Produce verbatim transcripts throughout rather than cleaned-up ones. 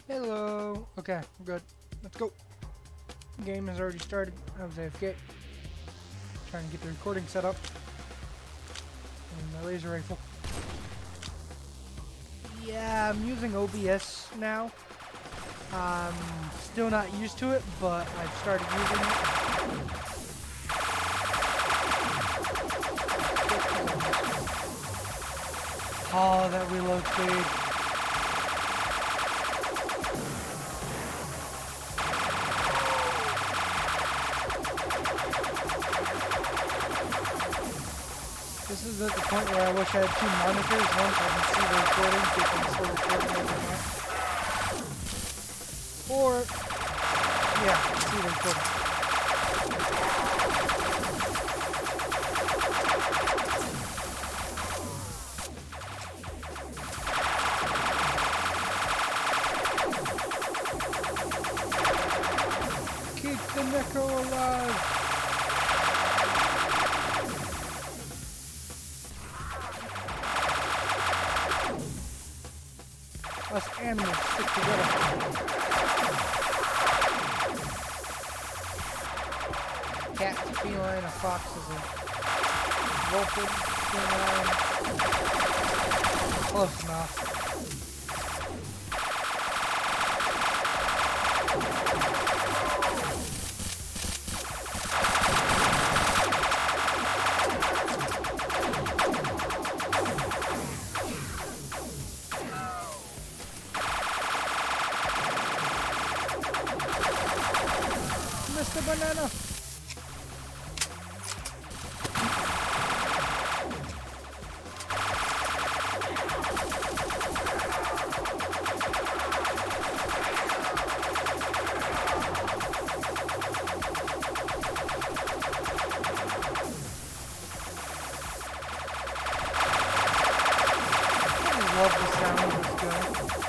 Hello. Okay, I'm good. Let's go. Game has already started. I was A F K. Trying to get the recording set up. And my laser rifle. Yeah, I'm using O B S now. I'm still not used to it, but I've started using it. Oh, that reload speed. This is at the point where I wish I had two monitors. One, so I can see the recording, so I can still recording overnight. Or, yeah, see the recording. Keep the Necro alive! Us animals stick together. Cat, feline, a fox is a wolfwood, feline. Close enough. Mister Banana. I love the sound of this guy.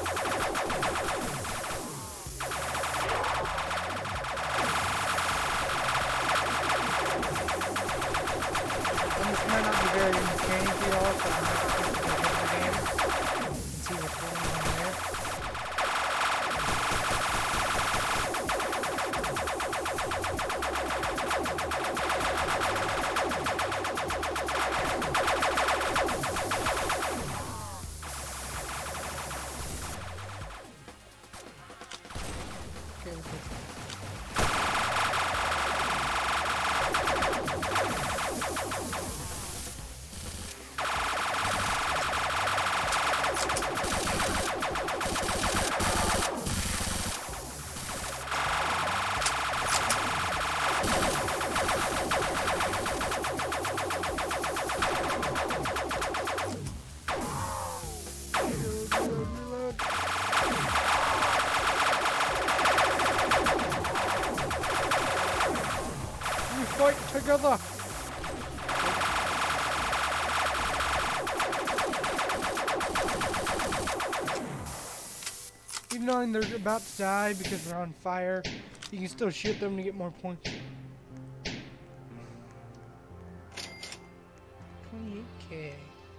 This might not be very entertaining for y'all, so I'm going to hit the game and see what's going on there. Okay, let's get fight together! Even knowing they're about to die because they're on fire, you can still shoot them to get more points. twenty-eight K.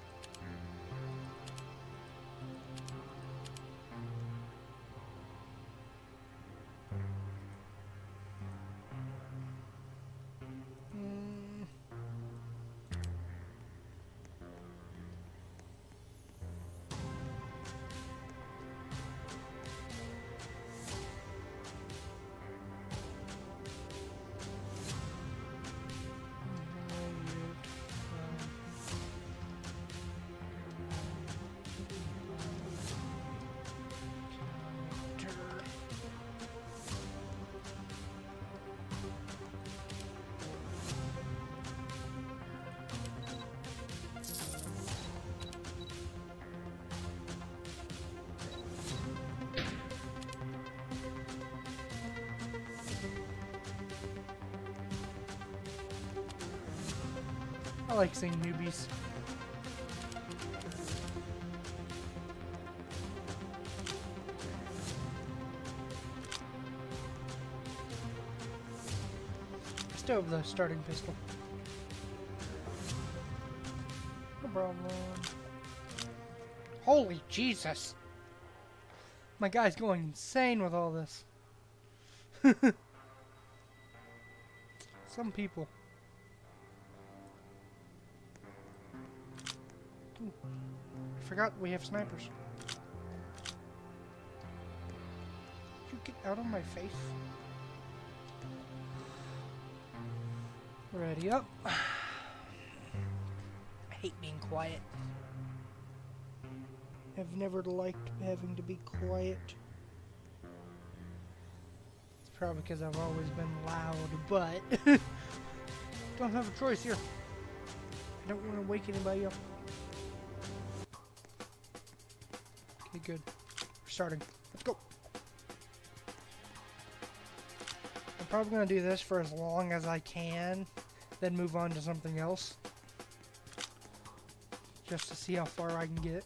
I like seeing newbies. I still have the starting pistol. No problem. Holy Jesus! My guy's going insane with all this. Some people. Ooh. I forgot we have snipers. You get out of my face. Ready up. I hate being quiet. I've never liked having to be quiet. It's probably because I've always been loud, but don't have a choice here. I don't want to wake anybody up. Okay, good. We're starting. Let's go. I'm probably going to do this for as long as I can, then move on to something else. Just to see how far I can get.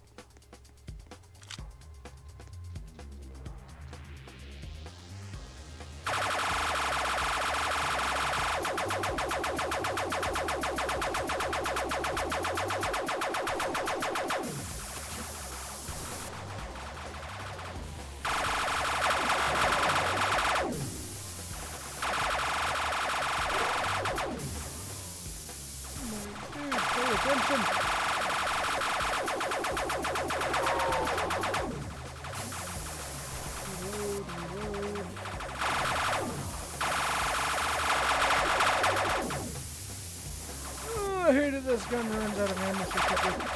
I hated this gun runs out of ammo so quickly.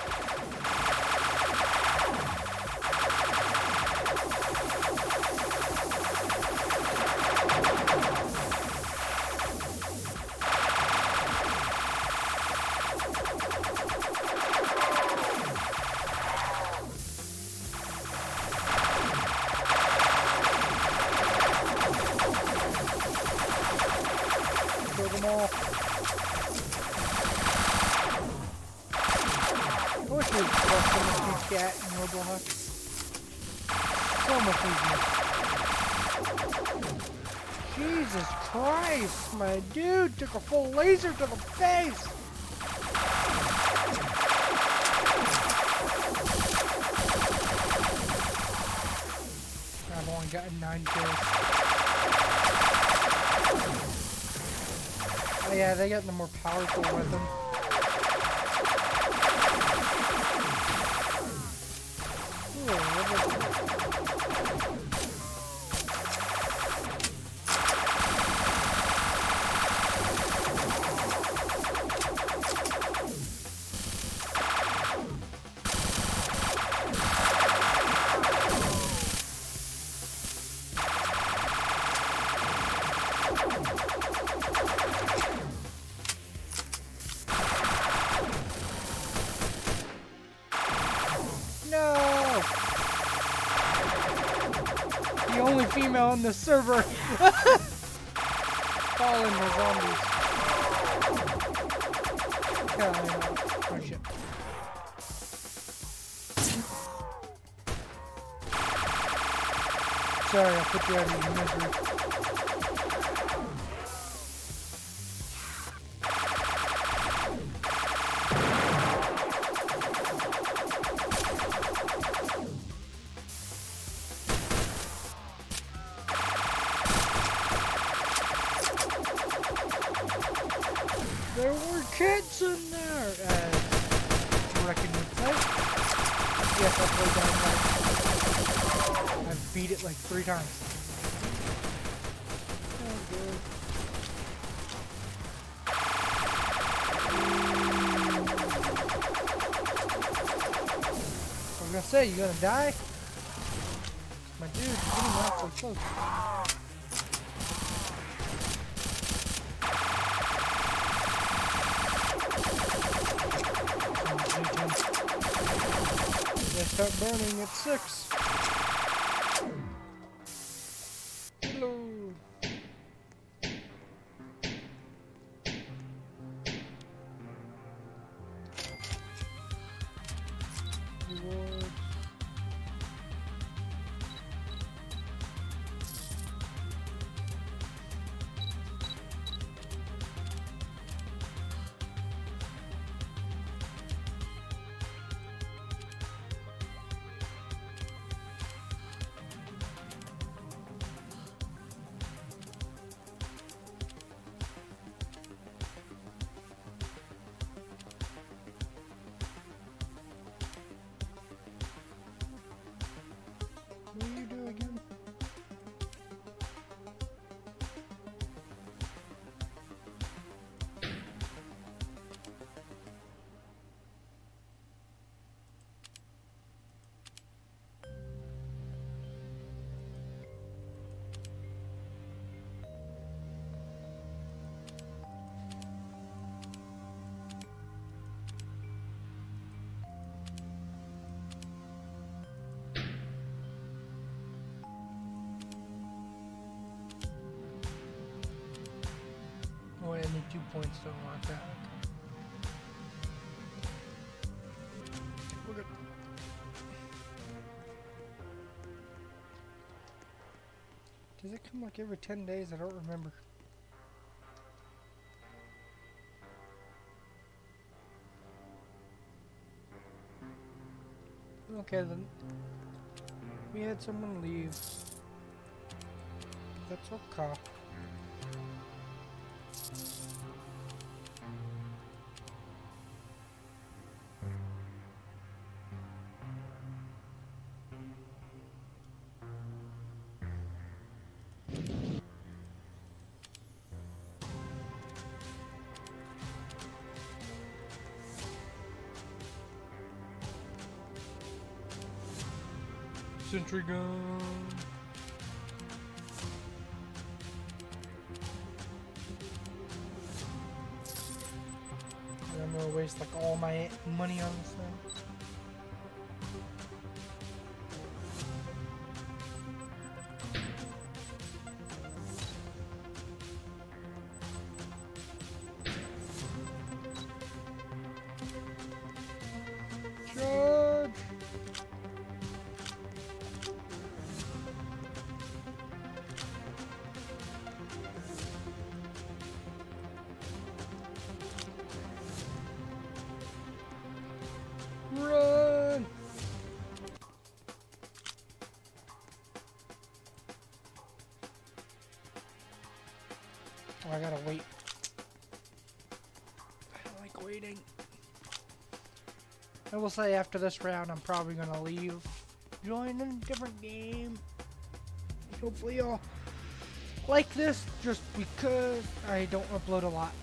Kill them all. I wish we could so much chat in Roblox. So much easier. Jesus Christ, my dude took a full laser to the face! I've only gotten nine kills. Oh yeah, they got the more powerful weapon. No! The only female on the server. Falling the zombies. God, I know. Oh shit. Sorry, I put you out of your misery. There were kids in there! Uh, reckon would say. Yes, I played that right. I've beat it like three times. Oh, good. I was gonna say, you gonna die? My dude, you're getting awfully close. They start burning at six. Hello. Reward. two points don't work out. We're good. Does it come like every ten days? I don't remember. Okay then. We had someone leave. That's okay. Sentry gun. I'm gonna waste like all my money on this thing. Charge! Run! Oh, I gotta wait. I don't like waiting. I will say after this round, I'm probably gonna leave, join a different game. Hopefully y'all like this, just because I don't upload a lot.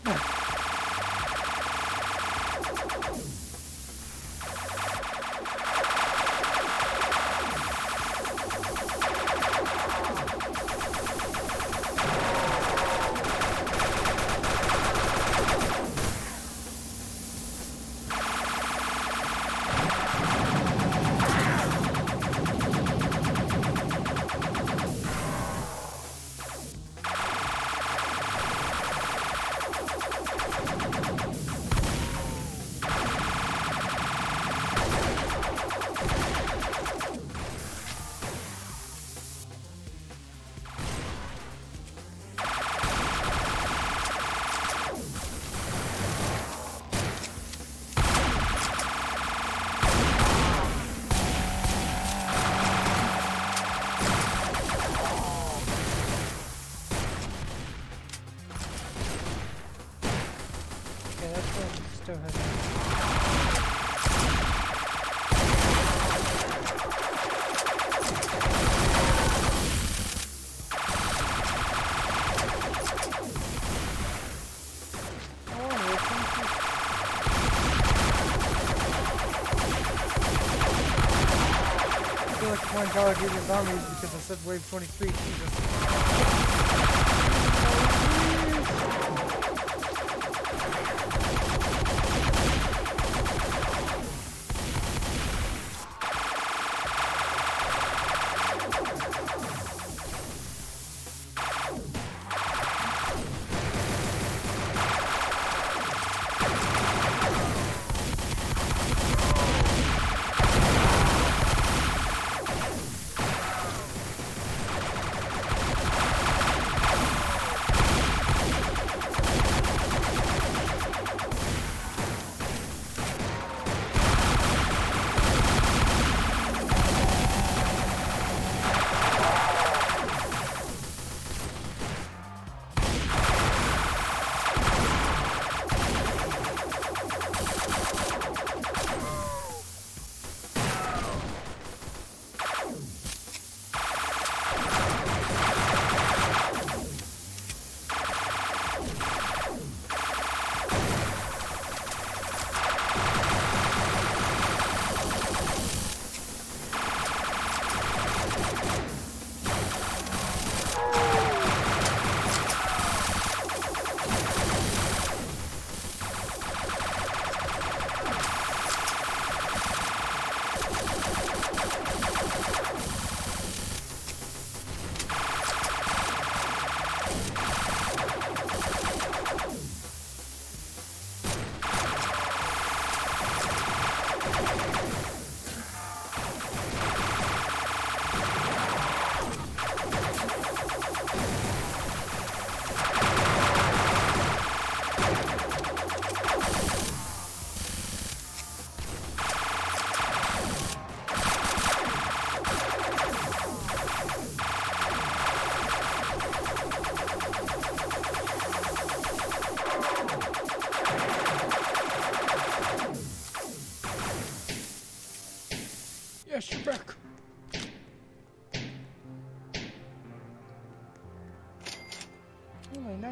Still has I feel like playing Call of Duty Zombies because I said wave twenty-three. Jesus.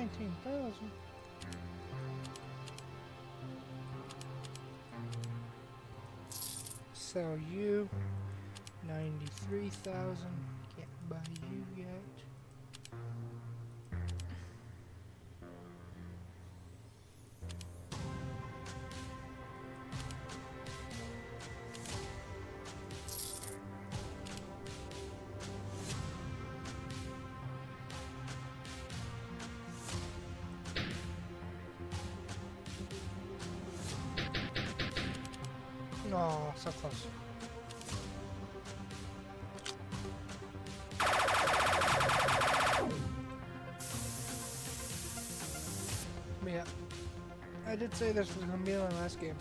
nineteen thousand. Sell you. ninety-three thousand. Can't buy you yet. Oh, so close. But yeah, I did say this was going to be my last game.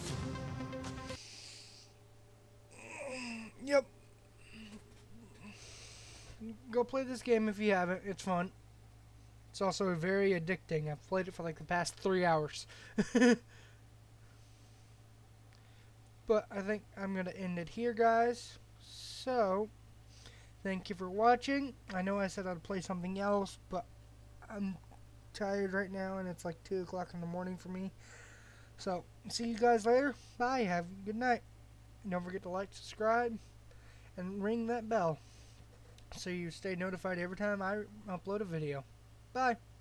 Yep. Go play this game if you haven't. It's fun. It's also very addicting. I've played it for like the past three hours. But I think I'm going to end it here, guys. So, thank you for watching. I know I said I'd play something else, but I'm tired right now, and it's like two o'clock in the morning for me. So, see you guys later. Bye. Have a good night. And don't forget to like, subscribe, and ring that bell so you stay notified every time I upload a video. Bye.